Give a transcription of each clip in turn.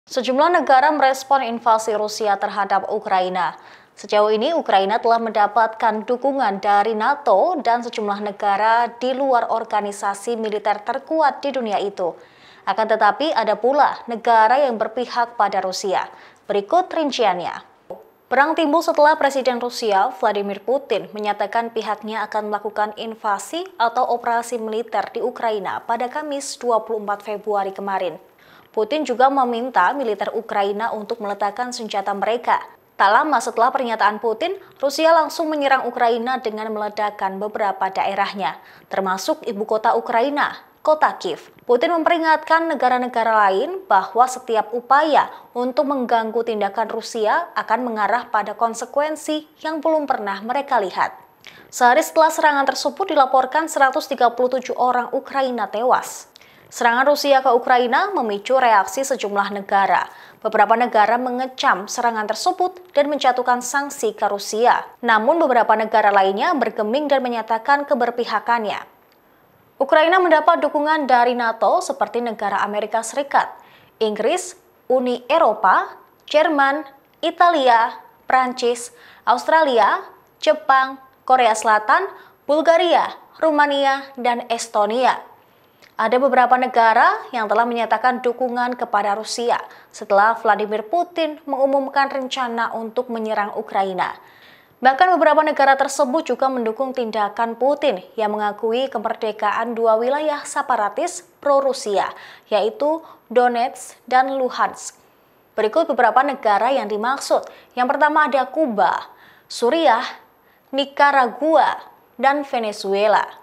Sejumlah negara merespon invasi Rusia terhadap Ukraina. Sejauh ini, Ukraina telah mendapatkan dukungan dari NATO dan sejumlah negara di luar organisasi militer terkuat di dunia itu. Akan tetapi, ada pula negara yang berpihak pada Rusia. Berikut rinciannya. Perang timbul setelah Presiden Rusia, Vladimir Putin, menyatakan pihaknya akan melakukan invasi atau operasi militer di Ukraina pada Kamis 24 Februari kemarin. Putin juga meminta militer Ukraina untuk meletakkan senjata mereka. Tak lama setelah pernyataan Putin, Rusia langsung menyerang Ukraina dengan meledakkan beberapa daerahnya, termasuk ibu kota Ukraina, kota Kiev. Putin memperingatkan negara-negara lain bahwa setiap upaya untuk mengganggu tindakan Rusia akan mengarah pada konsekuensi yang belum pernah mereka lihat. Sehari setelah serangan tersebut dilaporkan 137 orang Ukraina tewas. Serangan Rusia ke Ukraina memicu reaksi sejumlah negara. Beberapa negara mengecam serangan tersebut dan menjatuhkan sanksi ke Rusia. Namun beberapa negara lainnya bergeming dan menyatakan keberpihakannya. Ukraina mendapat dukungan dari NATO seperti negara Amerika Serikat, Inggris, Uni Eropa, Jerman, Italia, Prancis, Australia, Jepang, Korea Selatan, Bulgaria, Rumania, dan Estonia. Ada beberapa negara yang telah menyatakan dukungan kepada Rusia setelah Vladimir Putin mengumumkan rencana untuk menyerang Ukraina. Bahkan beberapa negara tersebut juga mendukung tindakan Putin yang mengakui kemerdekaan dua wilayah separatis pro-Rusia, yaitu Donetsk dan Luhansk. Berikut beberapa negara yang dimaksud. Yang pertama ada Kuba, Suriah, Nicaragua, dan Venezuela.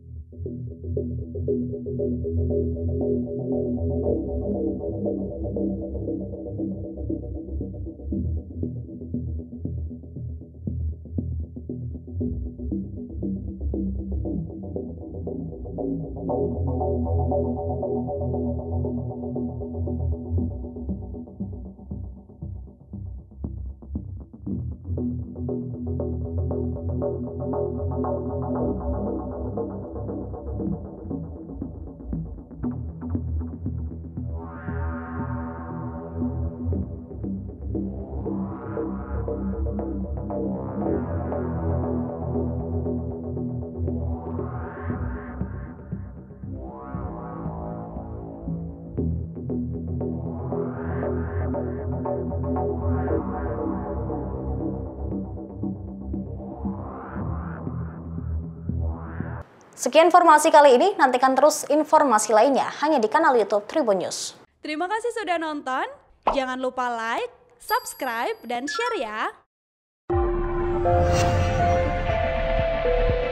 Sekian informasi kali ini, nantikan terus informasi lainnya hanya di kanal YouTube Tribun News. Terima kasih sudah nonton, jangan lupa like, subscribe, dan share ya!